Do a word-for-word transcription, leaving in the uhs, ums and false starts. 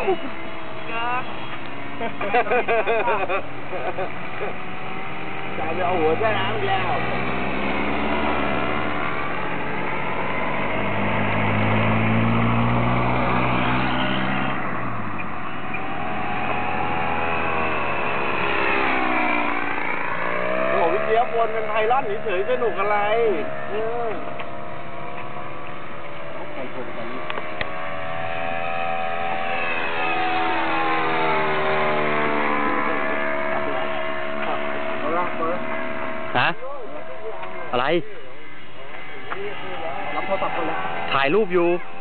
จ่ายไปเอาหัวแช่น้ำแล้วโอ้วิเชียรวนเป็นไพลอนเฉยๆสนุกอะไรเออใครโทรไปนี้ฮะอะไรรับโทรศัพท์คนแล้วถ่ายรูปอยู่